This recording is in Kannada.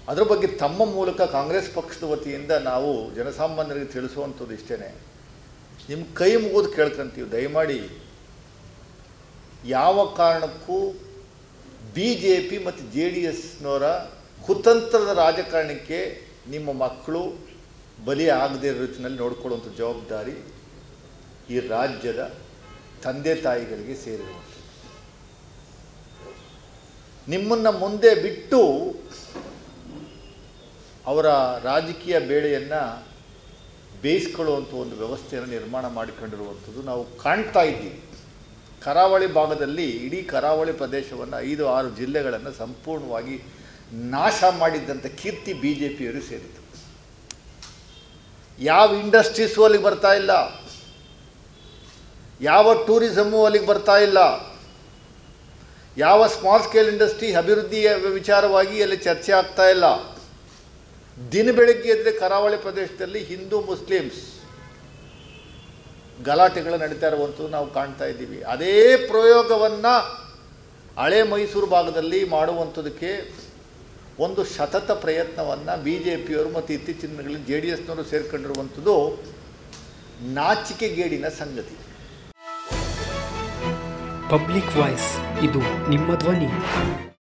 ಅದರ ಬಗ್ಗೆ ತಮ್ಮ ಮೂಲಕ ಕಾಂಗ್ರೆಸ್ ಪಕ್ಷದ ವತಿಯಿಂದ ನಾವು ಜನಸಾಮಾನ್ಯರಿಗೆ ತಿಳಿಸುವಂಥದ್ದು ಇಷ್ಟೇ, ನಿಮ್ಮ ಕೈ ಮುಗಿದು ಕೇಳ್ಕೊಂತೀವಿ, ದಯಮಾಡಿ ಯಾವ ಕಾರಣಕ್ಕೂ BJP ಮತ್ತು JDSನವರ ಕುತಂತ್ರದ ರಾಜಕಾರಣಕ್ಕೆ ನಿಮ್ಮ ಮಕ್ಕಳು ಬಲಿ ಆಗದೇ ಇರೋ ರೀತಿಯಲ್ಲಿ ನೋಡಿಕೊಳ್ಳುವಂಥ ಜವಾಬ್ದಾರಿ ಈ ರಾಜ್ಯದ ತಂದೆ ತಾಯಿಗಳಿಗೆ ಸೇರಿರುವಂಥದ್ದು. ನಿಮ್ಮನ್ನು ಮುಂದೆ ಬಿಟ್ಟು ಅವರ ರಾಜಕೀಯ ಬೇಳೆಯನ್ನು ಬೇಯಿಸ್ಕೊಳ್ಳುವಂಥ ಒಂದು ವ್ಯವಸ್ಥೆಯನ್ನು ನಿರ್ಮಾಣ ಮಾಡಿಕೊಂಡಿರುವಂಥದ್ದು ನಾವು ಕಾಣ್ತಾ ಇದ್ದೀವಿ. ಕರಾವಳಿ ಭಾಗದಲ್ಲಿ ಇಡೀ ಕರಾವಳಿ ಪ್ರದೇಶವನ್ನು 5-6 ಜಿಲ್ಲೆಗಳನ್ನು ಸಂಪೂರ್ಣವಾಗಿ ನಾಶ ಮಾಡಿದ್ದಂಥ ಕೀರ್ತಿ BJPಯವರು ಸೇರಿತು. ಯಾವ ಇಂಡಸ್ಟ್ರೀಸು ಅಲ್ಲಿಗೆ ಬರ್ತಾ ಇಲ್ಲ, ಯಾವ ಟೂರಿಸಮು ಅಲ್ಲಿಗೆ ಬರ್ತಾ ಇಲ್ಲ, ಯಾವ ಸ್ಮಾಲ್ ಸ್ಕೇಲ್ ಇಂಡಸ್ಟ್ರಿ ಅಭಿವೃದ್ಧಿಯ ವಿಚಾರವಾಗಿ ಅಲ್ಲಿ ಚರ್ಚೆ ಆಗ್ತಾ ಇಲ್ಲ. ದಿನ ಬೆಳಗ್ಗೆ ಎದ್ದರೆ ಕರಾವಳಿ ಪ್ರದೇಶದಲ್ಲಿ ಹಿಂದೂ ಮುಸ್ಲಿಮ್ಸ್ ಗಲಾಟೆಗಳು ನಡೀತಾ ಇರುವಂಥದ್ದು ನಾವು ಕಾಣ್ತಾ ಇದ್ದೀವಿ. ಅದೇ ಪ್ರಯೋಗವನ್ನು ಹಳೆ ಮೈಸೂರು ಭಾಗದಲ್ಲಿ ಮಾಡುವಂಥದ್ದಕ್ಕೆ ಒಂದು ಸತತ ಪ್ರಯತ್ನವನ್ನು BJPಯವರು ಮತ್ತು ಇತ್ತೀಚಿನ ದಿನಗಳಲ್ಲಿ JDSನವರು ಸೇರಿಕೊಂಡಿರುವಂಥದ್ದು ನಾಚಿಕೆಗೇಡಿನ ಸಂಗತಿ. ಪಬ್ಲಿಕ್ ವಾಯ್ಸ್, ಇದು ನಿಮ್ಮ ಧ್ವನಿ.